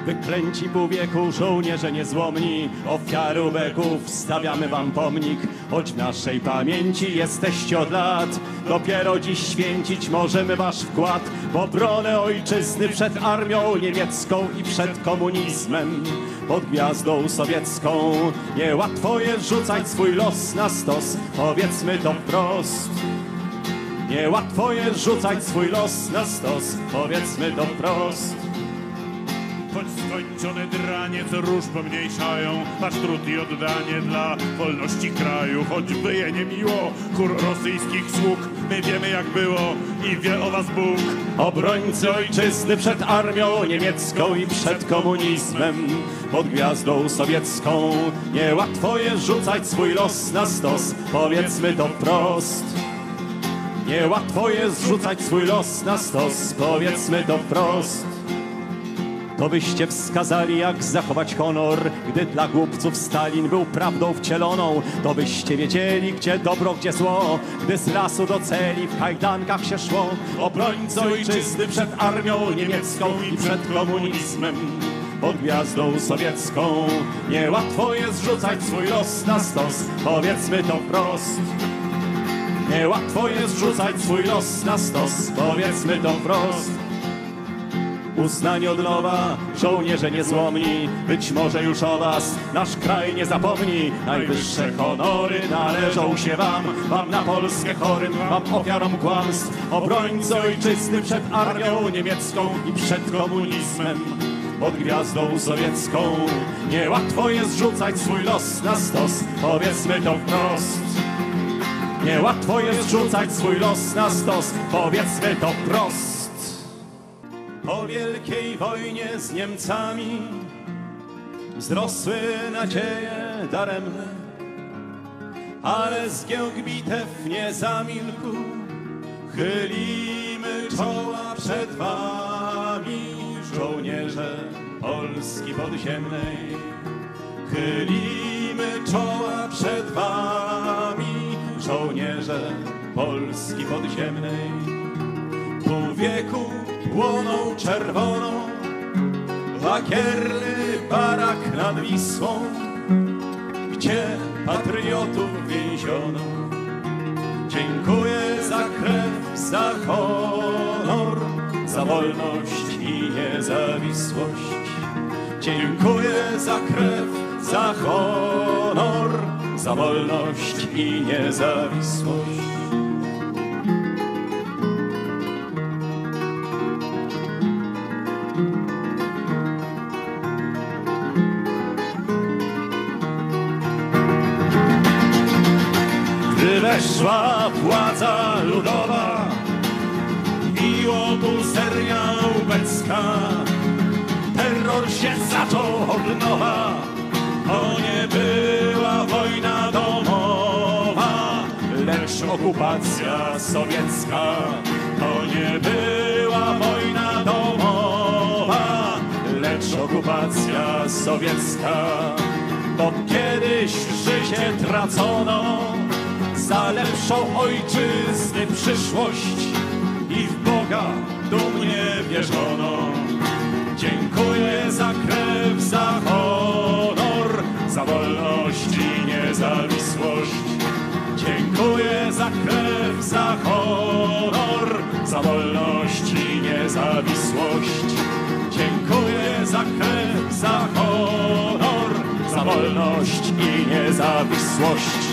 Wyklęci pół wieku, żołnierze niezłomni, ofiary ubeków, stawiamy wam pomnik. Choć w naszej pamięci jesteście od lat, dopiero dziś święcić możemy wasz wkład w obronę ojczyzny przed armią niemiecką i przed komunizmem. Pod gwiazdą sowiecką niełatwo jest rzucać swój los na stos, powiedzmy to wprost. Niełatwo jest rzucać swój los na stos, powiedzmy to wprost. Choć skończone dranie co róż pomniejszają wasz trud i oddanie dla wolności kraju. Choćby je nie miło chór rosyjskich sług, my wiemy jak było i wie o was Bóg. Obrońcy ojczyzny przed armią niemiecką i przed komunizmem. Pod gwiazdą sowiecką niełatwo jest rzucać swój los na stos, powiedzmy to wprost. Niełatwo jest rzucać swój los na stos, powiedzmy to wprost. To byście wskazali, jak zachować honor, gdy dla głupców Stalin był prawdą wcieloną. To byście wiedzieli, gdzie dobro, gdzie zło, gdy z lasu do celi w kajdankach się szło. Obrońcy ojczyzny przed armią niemiecką i przed komunizmem. Pod gwiazdą sowiecką niełatwo jest rzucać swój los na stos, powiedzmy to wprost. Niełatwo jest rzucać swój los na stos, powiedzmy to wprost. Uznanie od nowa, żołnierze niezłomni, być może już o was nasz kraj nie zapomni. Najwyższe honory należą się wam na Polskę chorym, wam ofiarom kłamstw. Obrońcy ojczyzny przed armią niemiecką i przed komunizmem. Pod gwiazdą sowiecką niełatwo jest rzucać swój los na stos, powiedzmy to wprost. Niełatwo jest rzucać swój los na stos, powiedzmy to wprost. Po wielkiej wojnie z Niemcami wzrosły nadzieje daremne, ale zgiełk bitew nie zamilkł. Chylimy czoła przed wami, żołnierze Polski podziemnej. Chylimy czoła przed wami, żołnierze Polski podziemnej. Pół wieku płonął czerwoną lakierny barak nad Wisłą, gdzie patriotów więziono. Dziękuję za krew, za honor, za wolność i niezawisłość. Dziękuję za krew, za honor, za wolność i niezawisłość. Gdy weszła władza ludowa i obózernia ubecka, terror się zaczął od nowa. To nie była wojna domowa, lecz okupacja sowiecka. To nie była wojna domowa, lecz okupacja sowiecka. Bo kiedyś życie tracono za lepszą ojczyzny przyszłość i w Boga dumnie wierzono. Dziękuję za krew, za honor, za wolność i niezawisłość. Dziękuję za krew, za honor, za wolność i niezawisłość. Dziękuję za krew, za honor, za wolność i niezawisłość.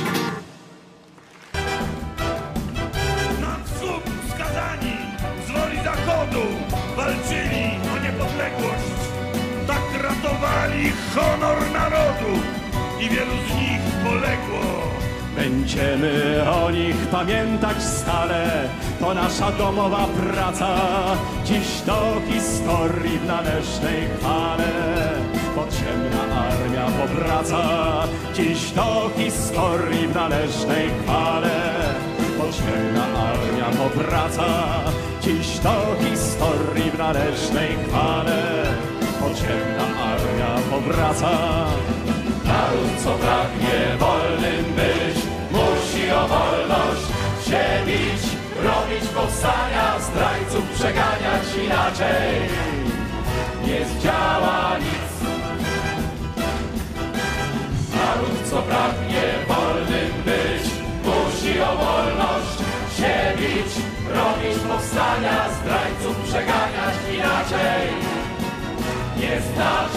Walczyli o niepodległość, tak ratowali honor narodu i wielu z nich poległo. Będziemy o nich pamiętać stale, to nasza domowa praca, dziś do historii w należnej chwale. Podziemna armia powraca, dziś do historii w należnej chwale. Podziemna armia powraca, dziś do historii w należnej chwale. Podziemna armia powraca. Naród, co pragnie wolnym być, musi o wolność się bić, robić powstania, zdrajców przeganiać inaczej. nie zdziała nic. Naród, co pragnie wolnym być, musi o wolność się bić, robić powstania, zdrajców przeganiać, inaczej nie zdarzy.